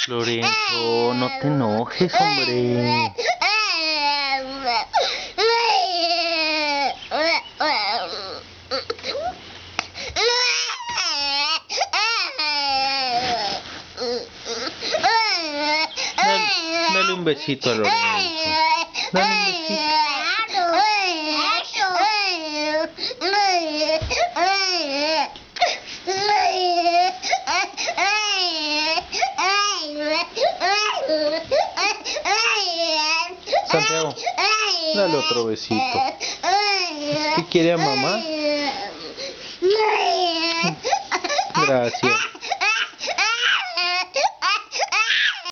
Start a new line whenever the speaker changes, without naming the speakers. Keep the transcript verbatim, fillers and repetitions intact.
Lorenzo, no te enojes, hombre. Dale, dale un besito a Lorenzo. Dale un besito. Santiago, dale otro besito. ¿Qué quiere a mamá? Gracias.